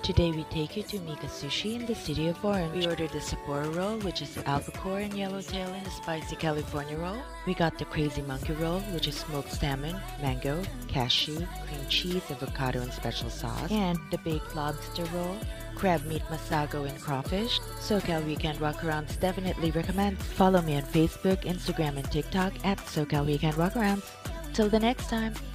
Today we take you to Mika Sushi in the city of Orange. We ordered the Sapporo roll, which is the albacore and yellowtail in the spicy California roll. We got the crazy monkey roll, which is smoked salmon, mango, cashew, cream cheese, avocado and special sauce. And the baked lobster roll, Crabmeat Masago and crawfish. SoCal Weekend Walkarounds definitely recommend. Follow me on Facebook, Instagram and TikTok at SoCal Weekend Walkarounds. Till the next time!